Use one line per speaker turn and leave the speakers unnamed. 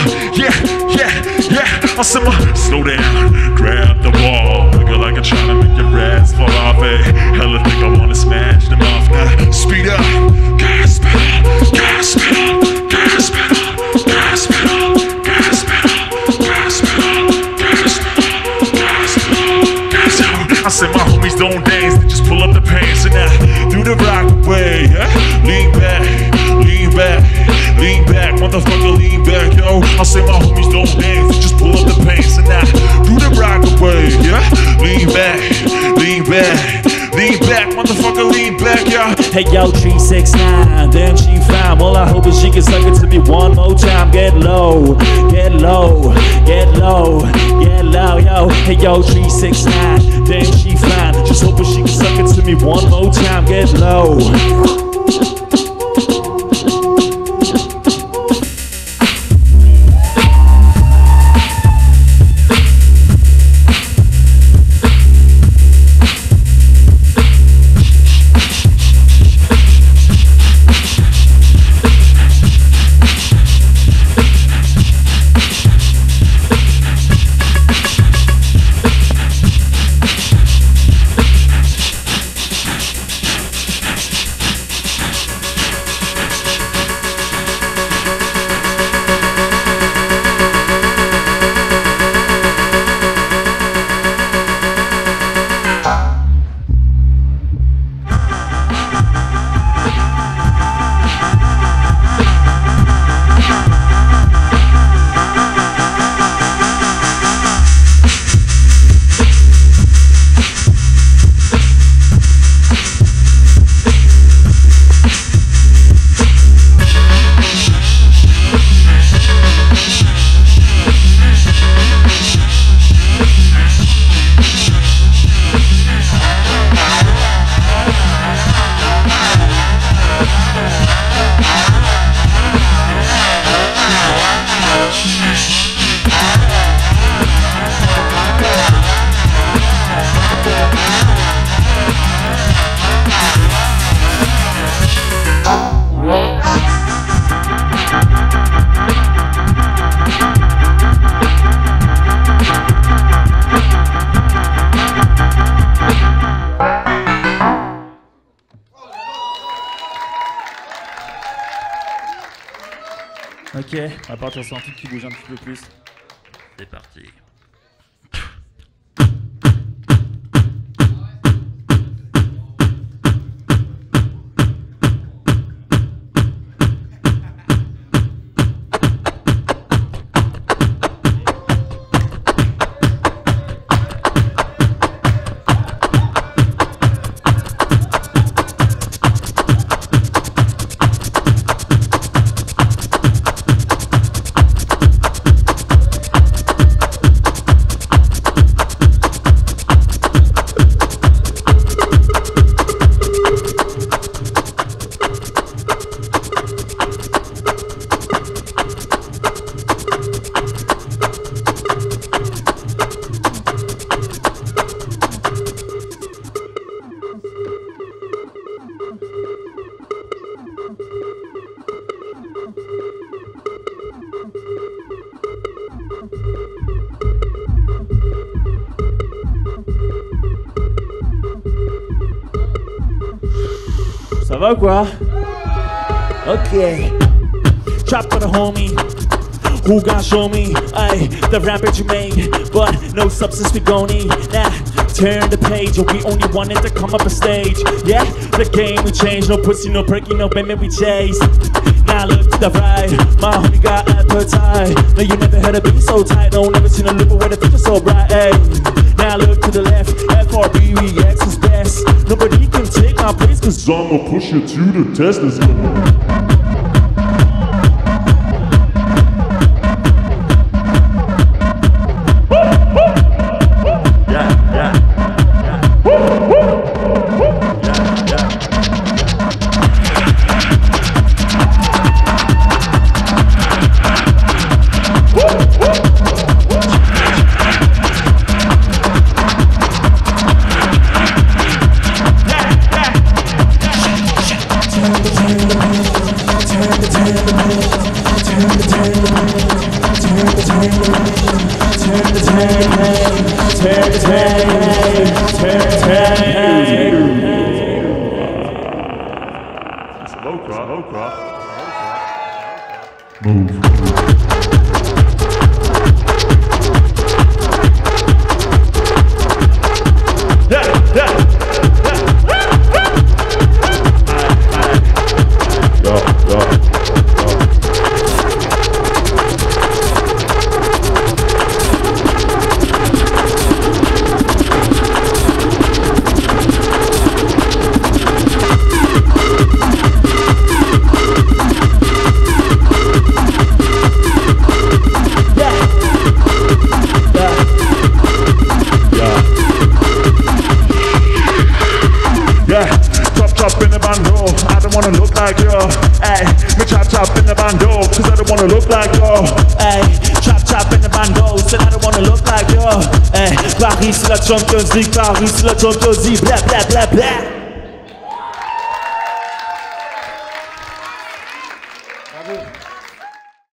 I said, slow down, grab the wall, nigga, like I'm trying to make your rats fall off. Hella think I wanna smash them off. Now speed up, gas pedal, gas pedal, gas pedal, gas pedal, gas pedal, gas pedal, gas pedal, gas pedal, gas pedal. I said my homies don't dance, they just pull up the pants and now do the rock away. Lean back, lean back, lean back, motherfucker, lean back, yo. I say my homies don't dance, they just pull up the pants and now do the rock away. Lean back, lean back, lean back, motherfucker, lean back, yo.
Hey yo, 369, damn she fine. All I hope is she can suck it to me one more time. Get low, get low, get low, get low, yo. Hey yo, 369, damn she fine. Just hoping she can suck it to me one more time. Get low. Ok, on va partir sur un truc qui bouge un petit peu plus. C'est parti. Ça va ou quoi? Ok. Trap for the homie. Who gon' show me? Ay, the rampage you made, but no substance we gon' need. Nah, turn the page, we only wanted to come up a stage. Yeah, the game we changed, no pussy, no perky, no baby we chase. Now look to the right, my homie got appetite. No, you never heard a beat so tight, no, never seen a looper where the future so bright. Ay, now look to the left, FRBEX is best. Nobody can take my place, cause I'ma push you to the test. Let's go.
Chop in the bando, I don't wanna look like you. Ay, me chop in the bando, cause I don't wanna look like you.
Ay, chop in the bando, said I don't wanna look like you. Ay, Paris c'est la Champions League, Paris c'est la Champions League, bla bla bla bla.